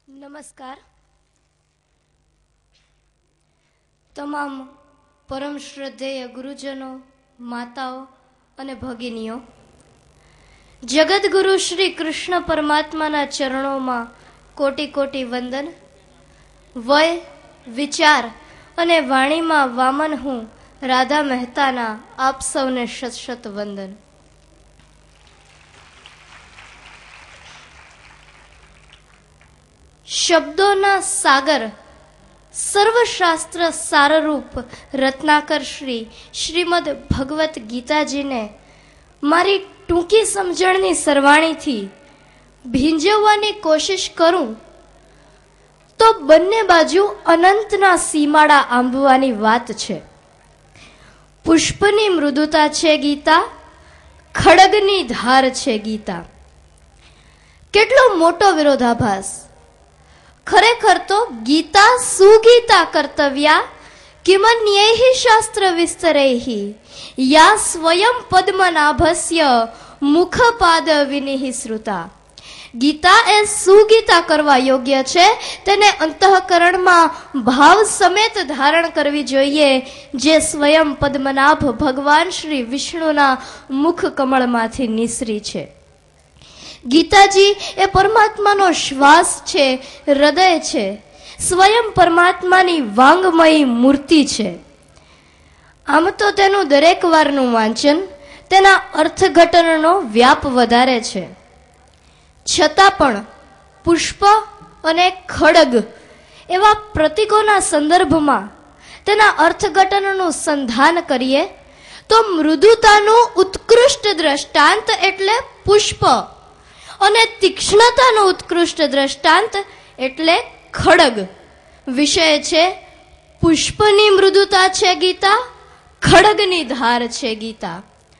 નમસ્કાર. તમામ પરમ શ્રદ્ધેય ગુરુજનો, માતાઓ અને ભગિનીઓ, જગતગુરુ શ્રી કૃષ્ણ પરમાત્માના ચરણોમાં કોટી કોટી વંદન. વય, વિચાર અને વાણીમાં વામન હું રાધા મહેતાના આપ સૌને શત શત વંદન. શબ્દોના સાગર સર્વશાસ્ત્ર સારરૂપ રત્નાકર શ્રીમદ ભગવત ગીતાજીને મારી ટૂંકી સમજણની સરવાણીથી ભીંજવવાની કોશિશ કરું તો બંને બાજુ અનંતના સીમાડા આંબવાની વાત છે. પુષ્પની મૃદુતા છે ગીતા, ખડગની ધાર છે ગીતા. કેટલો મોટો વિરોધાભાસ! ખરેખર તો ગીતા સુગીતા કર્તવ્યા કિમન્યૈ શાસ્ત્ર વિસ્તરૈ યા સ્વયં પદ્મનાભસ્ય મુખપાદ વિનિહિ શ્રુતા. ગીતા એ સુગીતા કરવા યોગ્ય છે, તેને અંતઃકરણમાં ભાવ સમેત ધારણ કરવી જોઈએ, જે સ્વયં પદ્મનાભ ભગવાન શ્રી વિષ્ણુના મુખ કમળમાંથી નિસરી છે. ગીતાજી એ પરમાત્માનો શ્વાસ છે, હૃદય છે, સ્વયં પરમાત્માની વાંગમયી મૂર્તિ છે. આમ તો તેનું દરેક વારનું વાંચન તેના અર્થઘટનનો વ્યાપ વધારે છે. છતાં પણ પુષ્પ અને ખડગ એવા પ્રતીકોના સંદર્ભમાં તેના અર્થઘટનનું સંધાન કરીએ તો મૃદુતાનું ઉત્કૃષ્ટ દ્રષ્ટાંત એટલે પુષ્પ અને તીક્ષ્ણતાનું ઉત્કૃષ્ટ દ્રષ્ટાંત એટલે ખડગ. વિષય છે પુષ્પની મૃદુતા છે ગીતા, ખડગની ધાર છે ગીતા.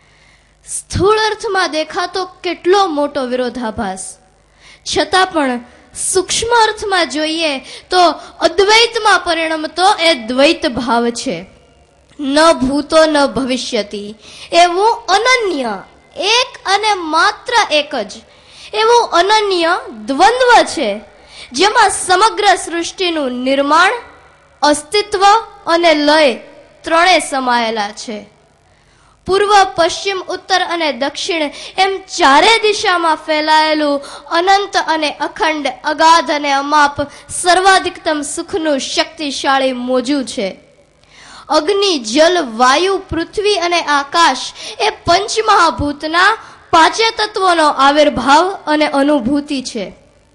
સ્થૂળ અર્થમાં દેખાતો કેટલો મોટો વિરોધાભાસ, છતાં પણ સૂક્ષ્મ અર્થમાં જોઈએ તો અદ્વૈતમાં પરિણમતો એ દ્વૈત ભાવ છે. ન ભૂતો ન ભવિષ્યતિ એવું અનન્ય, એક અને માત્ર એક જ એવું અનન્ય દ્વંદ્વ છે, જેમાં સમગ્ર સૃષ્ટિનું નિર્માણ, અસ્તિત્વ અને લય ત્રણે સમાયેલા છે. પૂર્વ, પશ્ચિમ, ઉત્તર અને દક્ષિણ એમ ચારે દિશામાં ફેલાયેલું અનંત અને અખંડ, અગાધ અને અમાપ સર્વાધિકતમ સુખનું શક્તિશાળી મોજું છે. અગ્નિ, જલ, વાયુ, પૃથ્વી અને આકાશ એ પંચમહાભૂતના પાંચે તત્વોનો આવિર્ભાવ અને અનુભૂતિ છે.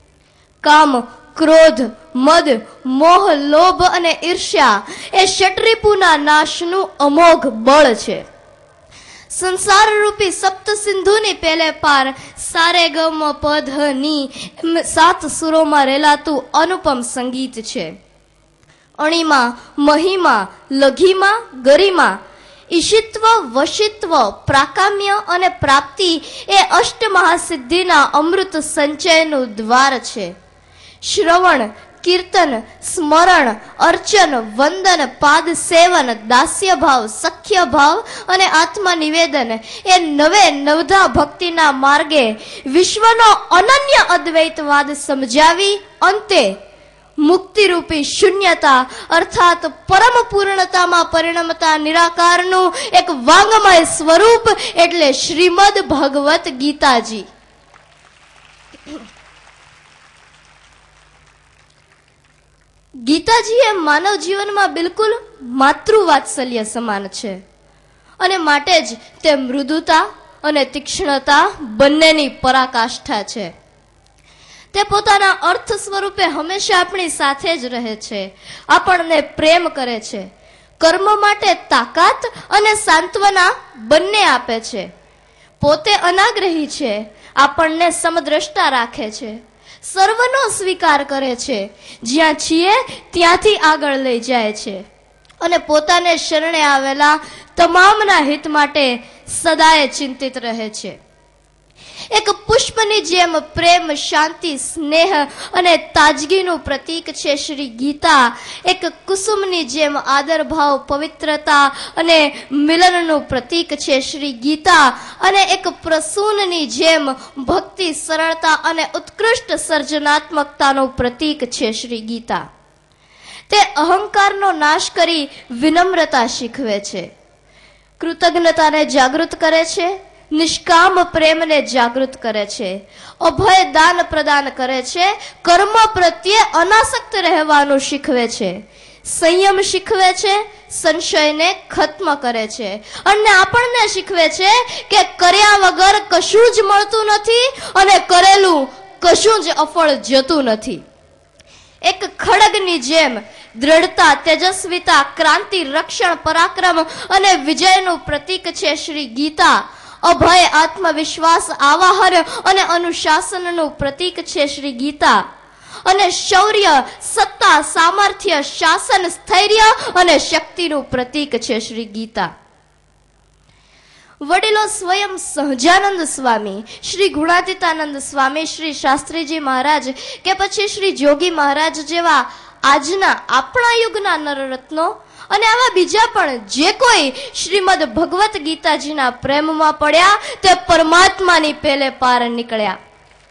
કામ, ક્રોધ, મદ, મોહ, લોભ અને ઈર્ષ્યા એ ષટ્રિપુના નાશનું અમોઘ બળ છે. સંસાર રૂપી સપ્ત સિંધુની પેલે પાર સારે ગમ પધ ની 7 સુરોમાં રેલાતું અનુપમ સંગીત છે. અણિમા, મહિમા, લઘિમા, ગરિમા, ઈશિત્વ, વશિત્વ, પ્રાકામ્ય અને પ્રાપ્તિ એ અષ્ટ મહાસિદ્ધિના અમૃત સંચયનું દ્વાર છે. શ્રવણ, કીર્તન, સ્મરણ, અર્ચન, વંદન, પાદ સેવન, દાસ્ય ભાવ, સખ્ય ભાવ અને આત્મા નિવેદન એ નવે નવધા ભક્તિના માર્ગે વિશ્વનો અનન્ય અદ્વૈતવાદ સમજાવી અંતે મુક્તિરૂપી શૂન્યતા અર્થાત પરમ પૂર્ણતામાં પરિણમતા નિરાકારનું એક વાંગમય સ્વરૂપ એટલે શ્રીમદ ભગવત ગીતાજી. ગીતાજી એ માનવ જીવનમાં બિલકુલ માતૃવાત્સલ્ય સમાન છે અને માટે જ તે મૃદુતા અને તીક્ષ્ણતા બંનેની પરાકાષ્ઠા છે. તે પોતાના અર્થ સ્વરૂપે હંમેશા આપણી સાથે જ રહે છે, આપણને પ્રેમ કરે છે, કર્મ માટે તાકાત અને સાંત્વના બંને આપે છે. પોતે અનાગ્રહી છે, આપણને સમદ્રષ્ટા રાખે છે, સર્વનો સ્વીકાર કરે છે, જ્યાં છીએ ત્યાંથી આગળ લઈ જાય છે અને પોતાને શરણે આવેલા તમામના હિત માટે સદાય ચિંતિત રહે છે. એક પુષ્પની જેમ પ્રેમ, શાંતિ, સ્નેહ અને તાજગીનું પ્રતીક છે શ્રી ગીતા. એક કુસુમની જેમ આદર ભાવ, પવિત્રતા અને મિલનનું પ્રતીક છે શ્રી ગીતા. અને એક પ્રસૂનની જેમ ભક્તિ, સરળતા અને ઉત્કૃષ્ટ સર્જનાત્મકતાનું પ્રતીક છે શ્રી ગીતા. તે અહંકારનો નાશ કરી વિનમ્રતા શીખવે છે, કૃતજ્ઞતાને જાગૃત કરે છે, નિષ્કામ પ્રેમને જાગૃત કરે છે, અભય દાન પ્રદાન કરે છે, કર્મ પ્રત્યે અનાસક્ત રહેવાનું શીખવે છે, સંયમ શીખવે છે, સંશયને ખત્મ કરે છે અને આપણને શીખવે છે કે કર્યા વગર કશું જ મળતું નથી અને કરેલું કશું જ અફળ જતું નથી. એક ખડગની જેમ દ્રઢતા, તેજસ્વીતા, ક્રાંતિ, રક્ષણ, પરાક્રમ અને વિજયનું પ્રતીક છે શ્રી ગીતા. અભય, આત્મવિશ્વાસ, આવાહન અને અનુશાસનનું પ્રતીક છે શ્રી ગીતા. અને શૌર્ય, સત્તા, સામર્થ્ય, શાસન, સ્થૈર્ય અને શક્તિનું પ્રતીક છે શ્રી ગીતા. વડીલો સ્વયં સહજાનંદ સ્વામી, શ્રી ગુણાતીતાનંદ સ્વામી, શ્રી શાસ્ત્રીજી મહારાજ કે પછી શ્રી જોગી મહારાજ જેવા આજના આપણા યુગના નરરત્નો અને આવા બીજા પણ જે કોઈ શ્રીમદ ભગવત ગીતાજીના પ્રેમમાં પડ્યા તે પરમાત્માની પેલે પાર નીકળ્યા.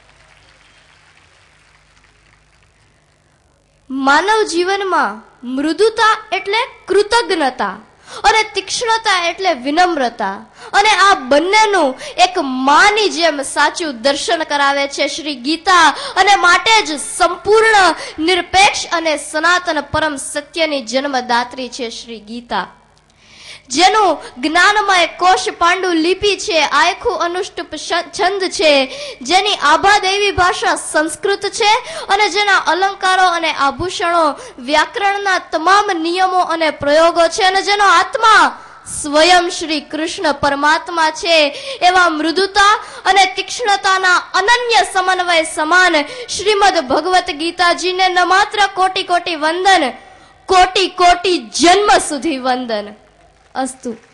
માનવ જીવનમાં મૃદુતા એટલે કૃતજ્ઞતા અને તીક્ષ્ણતા એટલે વિનમ્રતા અને આ બંનેનું એક માની જેમ સાચું દર્શન કરાવે છે શ્રી ગીતા. અને માટે જ સંપૂર્ણ, નિરપેક્ષ અને સનાતન પરમ સત્યની જન્મદાત્રી છે શ્રી ગીતા. જેનું જ્ઞાનમય કોશ પાંડુ લિપિ છે, આયખું અનુષ્ટુપ છંદ છે, જેની આભાદેવી ભાષા સંસ્કૃત છે અને જેના અલંકારો અને આભૂષણો વ્યાકરણના તમામ નિયમો અને પ્રયોગો છે અને જેનો આત્મા સ્વયં શ્રી કૃષ્ણ પરમાત્મા છે. એવા મૃદુતા અને તીક્ષ્ણતાના અનન્ય સમન્વય સમાન શ્રીમદ ભગવત ગીતાજીને ન માત્ર કોટી કોટી વંદન, કોટી કોટી જન્મ સુધી વંદન. અસ્તુ.